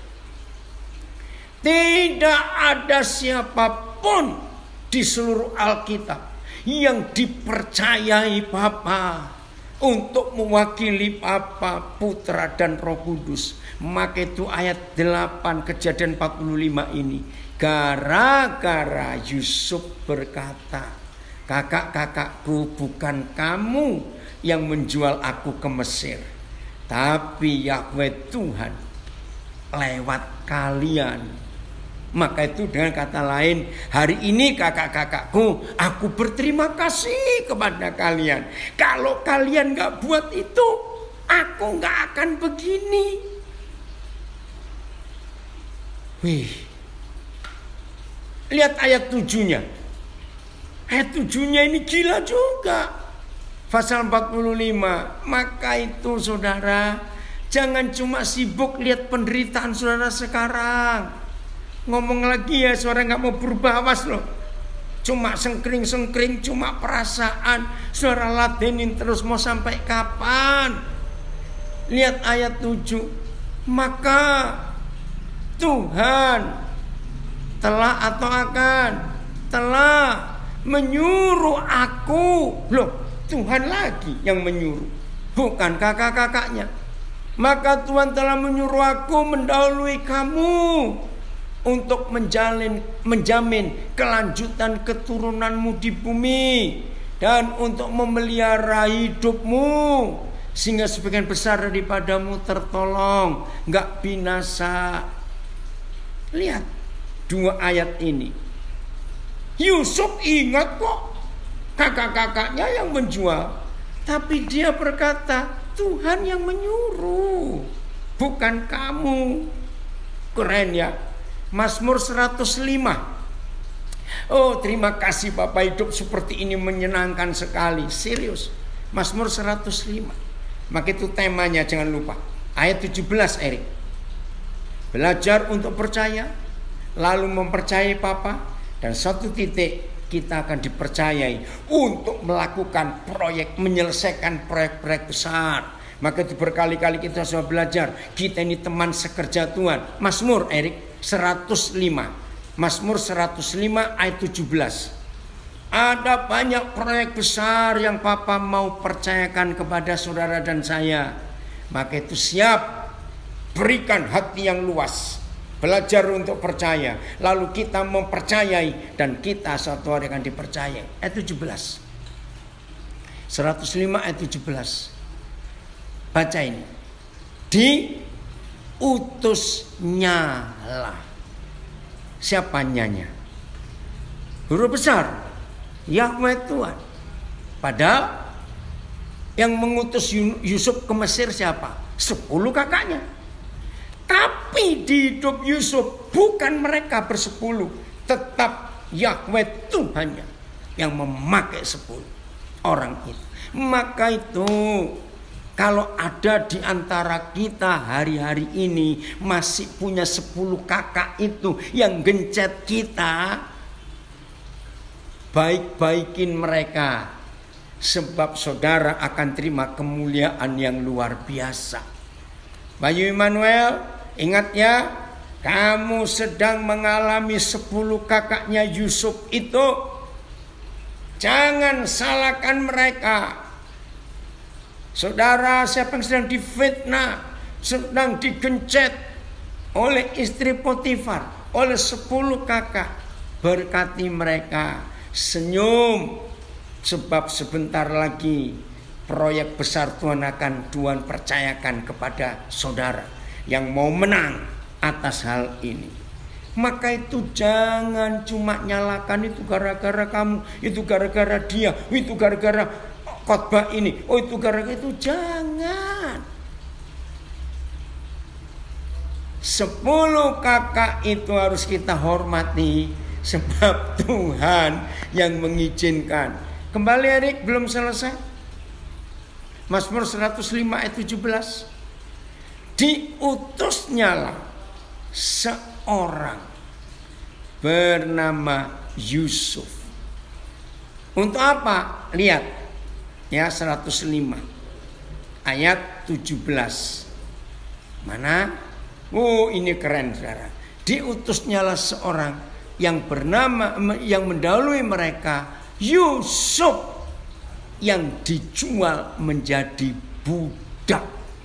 Tidak ada siapapun di seluruh Alkitab yang dipercayai Bapa untuk mewakili Bapa, Putra dan Roh Kudus. Maka itu ayat delapan Kejadian empat puluh lima ini, gara-gara Yusuf berkata, kakak-kakakku, bukan kamu yang menjual aku ke Mesir, tapi Yahweh Tuhan lewat kalian. Maka itu dengan kata lain, hari ini kakak-kakakku, aku berterima kasih kepada kalian. Kalau kalian gak buat itu, aku gak akan begini. Wih, lihat ayat tujuhnya. Ayat tujuhnya ini gila juga. Pasal empat puluh lima. Maka itu saudara, jangan cuma sibuk lihat penderitaan saudara sekarang. Ngomong lagi ya, saudara gak mau berubah, awas loh. Cuma sengkring-sengkring, cuma perasaan. Saudara ladenin terus, mau sampai kapan? Lihat ayat tujuh. Maka Tuhan telah atau akan telah menyuruh aku. Loh, Tuhan lagi yang menyuruh, bukan kakak-kakaknya. Maka Tuhan telah menyuruh aku mendahului kamu untuk menjalin, menjamin kelanjutan keturunanmu di bumi dan untuk memelihara hidupmu sehingga sebagian besar daripadamu tertolong, gak binasa. Lihat dua ayat ini. Yusuf ingat kok kakak-kakaknya yang menjual, tapi dia berkata Tuhan yang menyuruh, bukan kamu. Keren ya. Mazmur seratus lima. Oh, terima kasih Bapak, hidup seperti ini menyenangkan sekali. Serius. Mazmur seratus lima. Maka itu temanya, jangan lupa. Ayat tujuh belas, Erik. Belajar untuk percaya, lalu mempercayai Bapa, dan satu titik kita akan dipercayai untuk melakukan proyek, menyelesaikan proyek-proyek besar. Maka itu berkali-kali kita sudah belajar, kita ini teman sekerja Tuhan. Mazmur, Erik, seratus lima. Mazmur seratus lima ayat tujuh belas. Ada banyak proyek besar yang Papa mau percayakan kepada saudara dan saya. Maka itu siap, berikan hati yang luas, belajar untuk percaya, lalu kita mempercayai, dan kita suatu hari akan dipercayai. Ayat tujuh belas. seratus lima ayat tujuh belas. Baca ini. Diutusnya lah. Siapa nyanya? Huruf besar, Yahweh Tuhan. Padahal yang mengutus Yusuf ke Mesir siapa? Sepuluh kakaknya. Tapi di hidup Yusuf bukan mereka bersepuluh, tetap Yahweh Tuhannya yang memakai sepuluh orang itu. Maka itu kalau ada di antara kita hari-hari ini masih punya sepuluh kakak itu yang gencet kita, baik-baikin mereka, sebab saudara akan terima kemuliaan yang luar biasa. Bayu Immanuel, ingat ya, kamu sedang mengalami sepuluh kakaknya Yusuf itu. Jangan salahkan mereka. Saudara, siapa yang sedang difitnah, sedang digencet oleh istri Potifar, oleh sepuluh kakak, berkati mereka, senyum, sebab sebentar lagi proyek besar Tuhan akan Tuhan percayakan kepada saudara yang mau menang atas hal ini. Maka itu jangan cuma nyalakan itu gara-gara kamu, itu gara-gara dia, itu gara-gara khotbah ini, oh itu gara-gara itu. Jangan. Sepuluh kakak itu harus kita hormati, sebab Tuhan yang mengizinkan. Kembali Erik, belum selesai. Mazmur seratus lima ayat tujuh belas. Diutusnya lah seorang bernama Yusuf. Untuk apa? Lihat ya, seratus lima ayat tujuh belas. Mana? Oh, ini keren saudara. Diutusnyalah seorang yang bernama, yang mendahului mereka, Yusuf, yang dijual menjadi budak.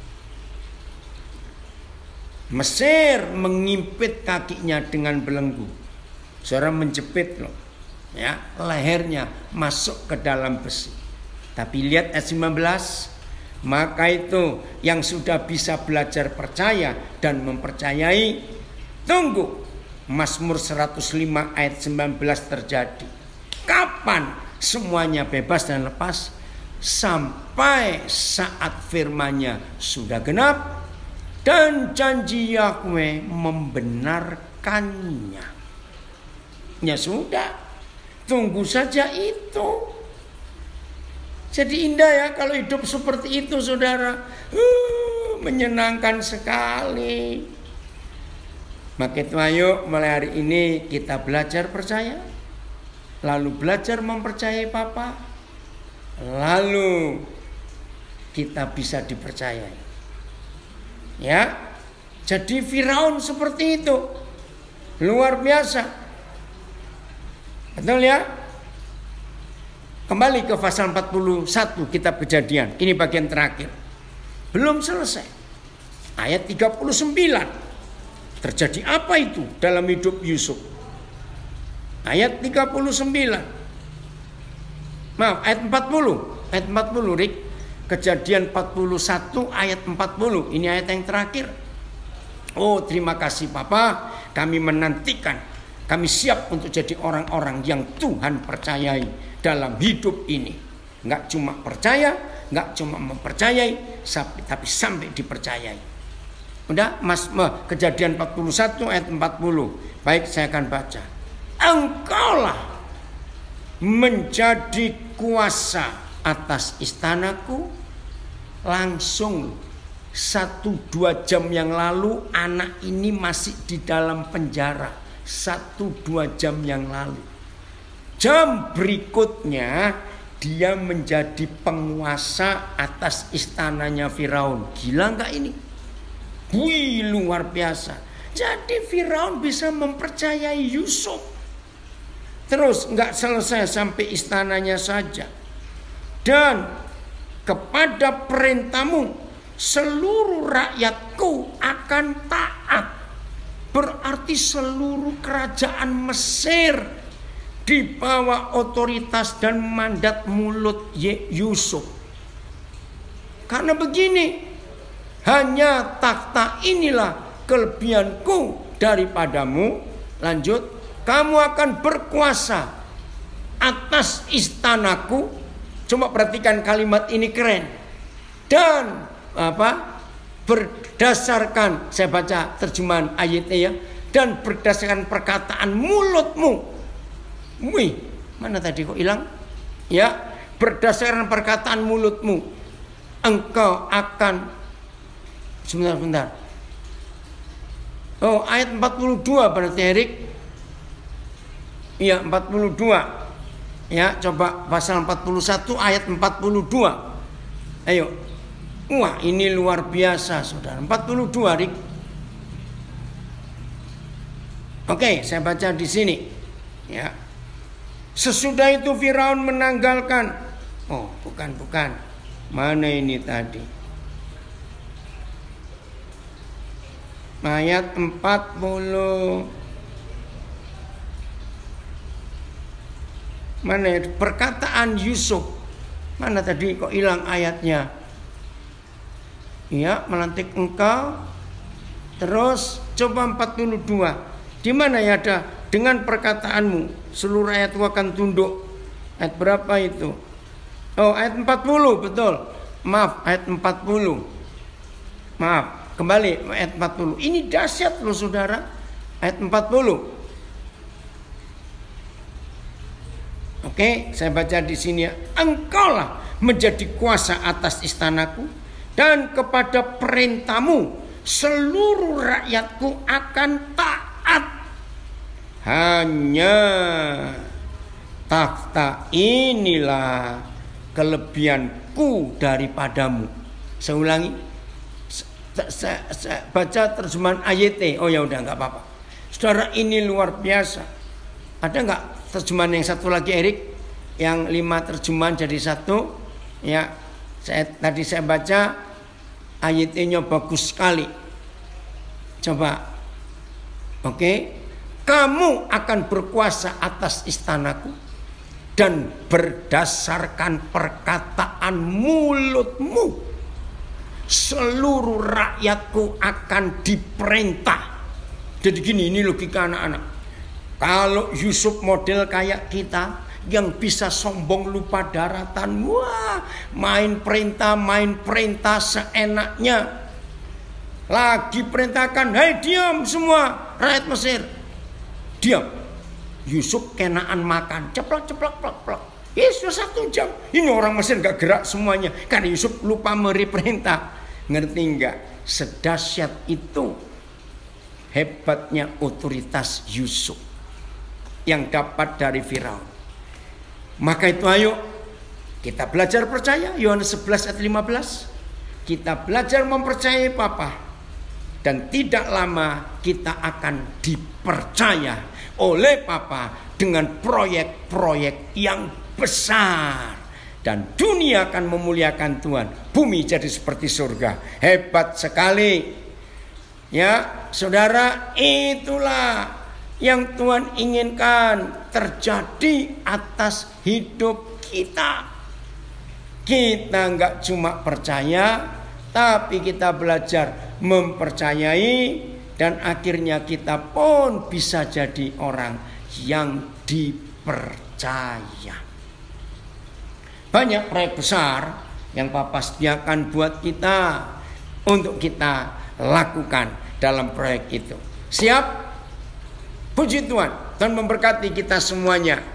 Mesir mengimpit kakinya dengan belenggu. Saudara, menjepit loh, ya, lehernya masuk ke dalam besi. Tapi lihat ayat sembilan belas. Maka itu yang sudah bisa belajar percaya dan mempercayai, tunggu Mazmur seratus lima ayat sembilan belas terjadi. Kapan semuanya bebas dan lepas? Sampai saat firman-Nya sudah genap dan janji Yahweh membenarkannya. Ya sudah, tunggu saja itu. Jadi indah ya kalau hidup seperti itu saudara. uh, Menyenangkan sekali. Maka itu ayo mulai hari ini kita belajar percaya, lalu belajar mempercayai Bapa, lalu kita bisa dipercayai. Ya, jadi Firaun seperti itu, luar biasa. Betul ya? Kembali ke pasal empat puluh satu kitab Kejadian. Ini bagian terakhir. Belum selesai. Ayat tiga puluh sembilan. Terjadi apa itu dalam hidup Yusuf? Ayat tiga puluh sembilan. Maaf, ayat empat puluh. Ayat empat puluh, Rik. Kejadian empat puluh satu ayat empat puluh. Ini ayat yang terakhir. Oh, terima kasih Papa. Kami menantikan. Kami siap untuk jadi orang-orang yang Tuhan percayai dalam hidup ini. Enggak cuma percaya, enggak cuma mempercayai, tapi sampai dipercayai. Udah, Mas, Kejadian empat puluh satu ayat empat puluh. Baik, saya akan baca. Engkaulah menjadi kuasa atas istanaku. Langsung satu dua jam yang lalu anak ini masih di dalam penjara. Satu dua jam yang lalu. Jam berikutnya dia menjadi penguasa atas istananya Firaun. Gila nggak ini? Wih, luar biasa. Jadi Firaun bisa mempercayai Yusuf. Terus nggak selesai sampai istananya saja. Dan kepada perintahmu seluruh rakyatku akan taat. Berarti seluruh kerajaan Mesir di bawah otoritas dan mandat mulut Yusuf. Karena begini, hanya takhta inilah kelebihanku daripadamu. Lanjut, kamu akan berkuasa atas istanaku. Coba perhatikan kalimat ini keren. Dan apa? Berdasarkan, saya baca terjemahan ayatnya ya, dan berdasarkan perkataan mulutmu. Wih, mana tadi kok hilang? Ya, berdasarkan perkataan mulutmu, engkau akan, sebentar-bentar. Oh, ayat empat puluh dua berarti Erik. Iya, empat puluh dua. Ya, coba pasal empat puluh satu ayat empat puluh dua. Ayo. Wah, ini luar biasa saudara. empat puluh dua, Rik. Oke, saya baca di sini. Ya. Sesudah itu Firaun menanggalkan. Oh, bukan, bukan. Mana ini tadi? Ayat empat puluh. Mana ya? Perkataan Yusuf. Mana tadi kok hilang ayatnya? Ya, melantik engkau. Terus coba empat puluh dua. Di mana ya ada? Dengan perkataanmu seluruh rakyatku akan tunduk. Ayat berapa itu? Oh, ayat empat puluh, betul. Maaf, ayat empat puluh. Maaf. Kembali ayat empat puluh. Ini dahsyat loh saudara. Ayat empat puluh. Oke, saya baca di sini. Engkaulah menjadi kuasa atas istanaku, dan kepada perintahmu seluruh rakyatku akan taat. Hanya takhta inilah kelebihanku daripadamu. Saya ulangi. Saya, saya baca terjemahan ayat. Oh ya udah, nggak apa-apa. Saudara, ini luar biasa. Ada nggak terjemahan yang satu lagi, Erik? Yang lima terjemahan jadi satu. Ya, saya tadi saya baca ayatnya bagus sekali. Coba, oke? Kamu akan berkuasa atas istanaku, dan berdasarkan perkataan mulutmu seluruh rakyatku akan diperintah. Jadi gini, ini logika anak-anak. Kalau Yusuf model kayak kita yang bisa sombong lupa daratan, wah, main perintah, main perintah seenaknya. Lagi perintahkan, hei diam semua rakyat Mesir, diam. Yusuf kenaan makan, ceplok ceplok ceplok ceplok. Ya sudah satu jam, ini orang Mesir gak gerak semuanya karena Yusuf lupa memberi perintah. Ngerti nggak? Sedahsyat itu hebatnya otoritas Yusuf yang dapat dari Firaun. Maka itu ayo kita belajar percaya. Yohanes sebelas ayat lima belas. Kita belajar mempercayai Bapa, dan tidak lama kita akan dipercaya oleh Bapa dengan proyek-proyek yang besar. Dan dunia akan memuliakan Tuhan. Bumi jadi seperti surga. Hebat sekali. Ya, saudara, itulah yang Tuhan inginkan terjadi atas hidup kita. Kita nggak cuma percaya, tapi kita belajar mempercayai, dan akhirnya kita pun bisa jadi orang yang dipercaya. Banyak proyek besar yang Papa sediakan buat kita untuk kita lakukan dalam proyek itu. Siap? Puji Tuhan. Tuhan memberkati kita semuanya.